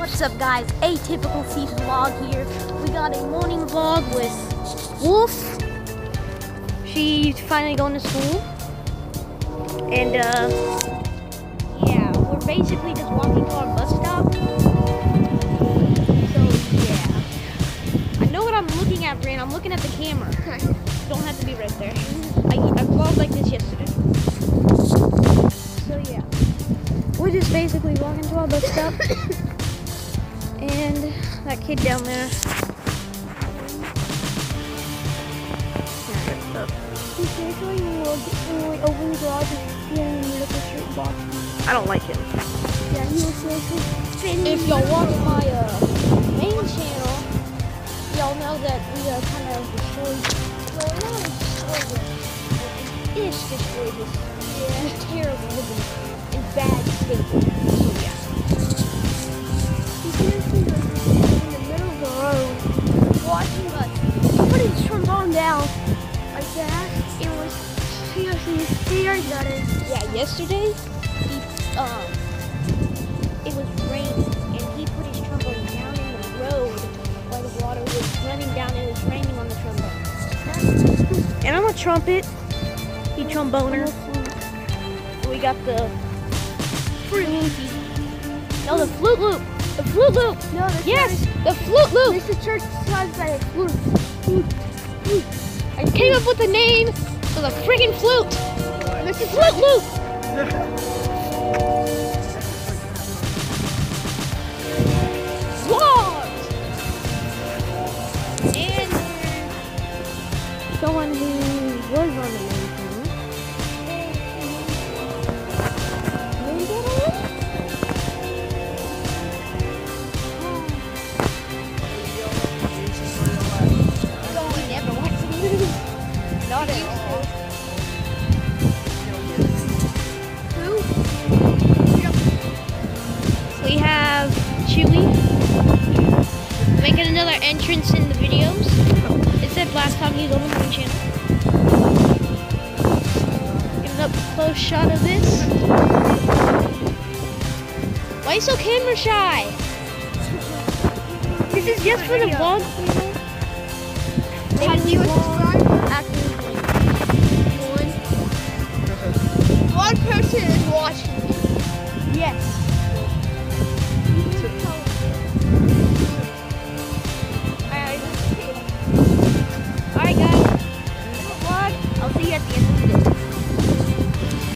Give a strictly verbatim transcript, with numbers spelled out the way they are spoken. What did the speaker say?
What's up, guys? Atypical Season vlog here. We got a morning vlog with Wolf. She's finally going to school. And uh, yeah, we're basically just walking to our bus stop. So yeah. I know what I'm looking at, Brian. I'm looking at the camera. Don't have to be right there. I, I vlogged like this yesterday. So yeah. We're just basically walking to our bus stop. And that kid down there. He's actually when we open the garage and he had a medical shirt box. I don't like him. Yeah, he was seriously. If y'all watch my uh, main channel, y'all know that we are kind of destroyed. Well, not destroyed it. Ish destroyed this. Yeah, it's terrible living in bad state. So yeah. He's seriously in the middle of the road watching us. He put his trombone down like that. It was seriously scared at us. Yeah, yesterday, he, um, it was raining and he put his trombone down in the road while the water was running down. It was raining on the trombone. And I'm a trumpet. He tromboner. We got the fruit. No, the flute loop. The flute loop. No, the yes, the flute loop. This is church size by a flute. Flute. Flute. I came up with the name for the freaking flute. This is flute loop. Vlog. And someone who was on the main channel. Not at all. Who? We have Chewy making another entrance in the videos. It said last time he was on the main channel. Give an up close shot of this. Why are you so camera shy? This is just for the vlog. Maybe we vlog.